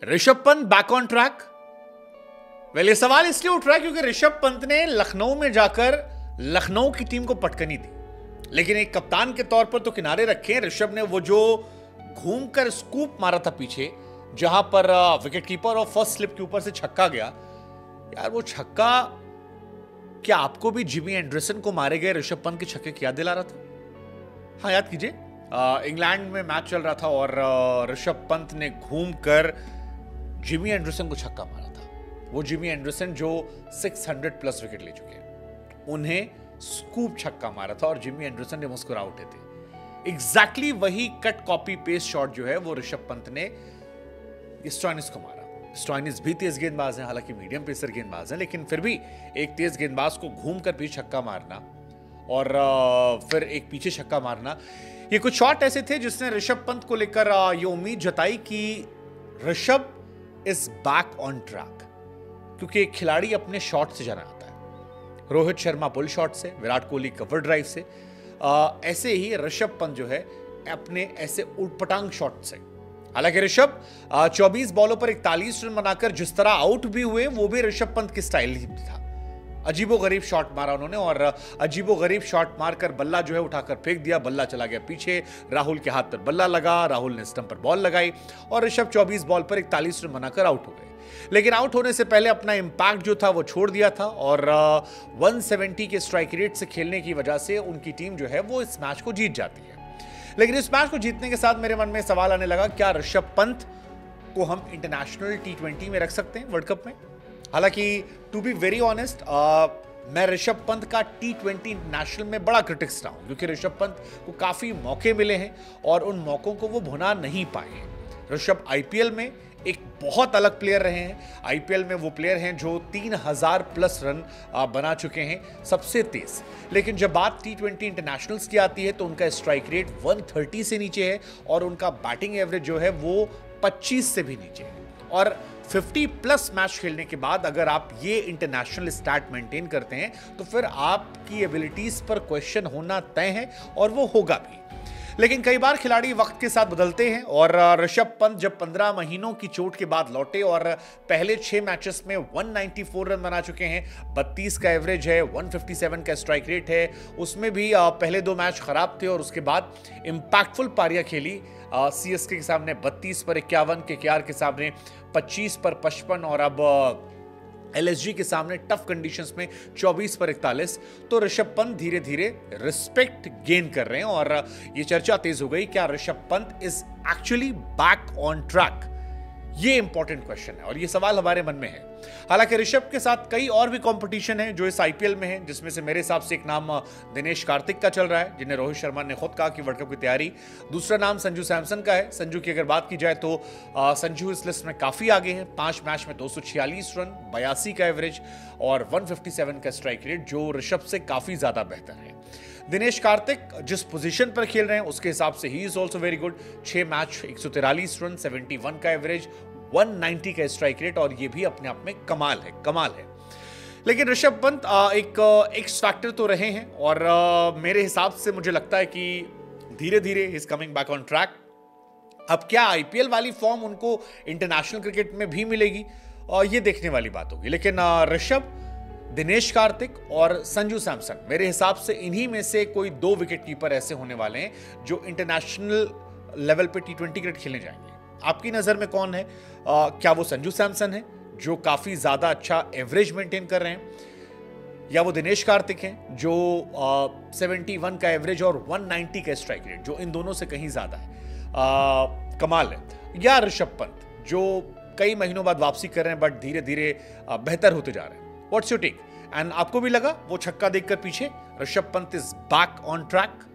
Rishabh Pant back on track. Well, ये सवाल इसलिए उठ रहा है क्योंकि ऋषभ पंत ने लखनऊ में जाकर लखनऊ की टीम को पटकनी दी, लेकिन एक कप्तान के तौर पर तो किनारे रखे ऋषभ ने वो जो घूमकर स्कूप मारा था पीछे, जहां पर विकेट कीपर और फर्स्ट स्लिप के ऊपर से छक्का गया। यार वो छक्का क्या आपको भी जिमी एंडरसन को मारे गए ऋषभ पंत के छक्के की याद दिला रहा था? हाँ, याद कीजिए, इंग्लैंड में मैच चल रहा था और ऋषभ पंत ने घूमकर जिमी एंडरसन को छक्का मारा था। वो जिमी एंडरसन जो 600 प्लस विकेट ले चुके हैं, उन्हें स्कूप छक्का मारा था और जिमी एंडरसन ने मुस्कुरा उठे थे। एग्जैक्टली वही कट कॉपी पेस्ट शॉट जो है वो ऋषभ पंत ने स्टॉइनिस को मारा। स्टॉइनिस भी तेज गेंदबाज है, हालांकि मीडियम पेसर गेंदबाज है, लेकिन फिर भी एक तेज गेंदबाज को घूमकर भी छक्का मारना और फिर एक पीछे छक्का मारना, ये कुछ शॉट ऐसे थे जिसने ऋषभ पंत को लेकर ये उम्मीद जताई कि Rishabh is back on track, क्योंकि एक खिलाड़ी अपने शॉट से जाना आता है। रोहित शर्मा पुल शॉट से, विराट कोहली कवर ड्राइव से, ऐसे ही ऋषभ पंत जो है अपने ऐसे उटपटांग शॉट से। हालांकि ऋषभ 24 बॉलों पर 41 रन बनाकर जिस तरह आउट भी हुए, वो भी ऋषभ पंत की स्टाइल ही था। अजीबोगरीब शॉट मारा उन्होंने और अजीबोगरीब शॉट मारकर बल्ला जो है उठाकर फेंक दिया। बल्ला चला गया पीछे, राहुल के हाथ पर बल्ला लगा, राहुल ने स्टंप पर बॉल लगाई और ऋषभ 24 बॉल पर 41 रन बनाकर आउट हो गए। लेकिन आउट होने से पहले अपना इंपैक्ट जो था वो छोड़ दिया था और 170 के स्ट्राइक रेट से खेलने की वजह से उनकी टीम जो है वो इस मैच को जीत जाती है। लेकिन इस मैच को जीतने के साथ मेरे मन में सवाल आने लगा, क्या ऋषभ पंत को हम इंटरनेशनल T20 में रख सकते हैं वर्ल्ड कप में? हालांकि टू बी वेरी ऑनेस्ट, मैं ऋषभ पंत का T20 इंटरनेशनल में बड़ा क्रिटिक्स रहा हूं, क्योंकि ऋषभ पंत को काफी मौके मिले हैं और उन मौकों को वो भुना नहीं पाए हैं। ऋषभ आईपीएल में एक बहुत अलग प्लेयर रहे हैं। आईपीएल में वो प्लेयर हैं जो 3000 प्लस रन बना चुके हैं, सबसे तेज। लेकिन जब बात T20 इंटरनेशनल्स की आती है तो उनका स्ट्राइक रेट 130 से नीचे है और उनका बैटिंग एवरेज जो है वो 25 से भी नीचे है। और 50 प्लस मैच खेलने के बाद अगर आप ये इंटरनेशनल स्टैट मेंटेन करते हैं तो फिर आपकी एबिलिटीज पर क्वेश्चन होना तय है और वो होगा भी। लेकिन कई बार खिलाड़ी वक्त के साथ बदलते हैं और ऋषभ पंत जब 15 महीनों की चोट के बाद लौटे और पहले 6 मैचेस में 194 रन बना चुके हैं, 32 का एवरेज है, 157 का स्ट्राइक रेट है। उसमें भी पहले 2 मैच खराब थे और उसके बाद इंपैक्टफुल पारियां खेली। सीएसके के सामने 32 पर 51, केकेआर के सामने 25 पर 55 और अब एलएसजी के सामने टफ कंडीशंस में 24 पर 41। तो ऋषभ पंत धीरे धीरे रिस्पेक्ट गेन कर रहे हैं और ये चर्चा तेज हो गई, क्या Rishabh Pant is actually back on track? ये इंपॉर्टेंट क्वेश्चन है और ये सवाल हमारे मन में है। हालांकि ऋषभ के साथ कई और भी कंपटीशन है जो इस आईपीएल में है, जिसमें से मेरे हिसाब से एक नाम दिनेश कार्तिक का चल रहा है, जिन्हें रोहित शर्मा ने खुद कहा कि वर्ल्ड कप की तैयारी। दूसरा नाम संजू सैमसन का है। संजू की अगर बात की जाए तो संजू इस लिस्ट में काफी आगे हैं। 5 मैच में 246 रन, 82 का एवरेज और 157 का स्ट्राइक रेट, जो ऋषभ से काफी ज्यादा बेहतर है। दिनेश कार्तिक जिस पोजीशन पर खेल रहे हैं उसके हिसाब से he is also very good. 6 match 143 run, 71 का एवरेज, 190 का स्ट्राइक रेट और ये भी अपने आप में कमाल है। लेकिन ऋषभ पंत एक एक्स फैक्टर तो रहे हैं और मेरे हिसाब से मुझे लगता है कि धीरे धीरे he is coming back on track. अब क्या आईपीएल वाली फॉर्म उनको इंटरनेशनल क्रिकेट में भी मिलेगी, ये देखने वाली बात होगी। लेकिन ऋषभ, दिनेश कार्तिक और संजू सैमसन, मेरे हिसाब से इन्हीं में से कोई 2 विकेट कीपर ऐसे होने वाले हैं जो इंटरनेशनल लेवल पे T20 क्रिकेट खेलने जाएंगे। आपकी नजर में कौन है? क्या वो संजू सैमसन है जो काफी ज्यादा अच्छा एवरेज मेंटेन कर रहे हैं, या वो दिनेश कार्तिक हैं जो 71 का एवरेज और 190 का स्ट्राइक रेट, जो इन दोनों से कहीं ज्यादा है, कमाल है, या ऋषभ पंत जो कई महीनों बाद वापसी कर रहे हैं बट धीरे धीरे बेहतर होते जा रहे हैं? What's your take? एंड आपको भी लगा वो छक्का देखकर पीछे Rishabh Pant is back on track?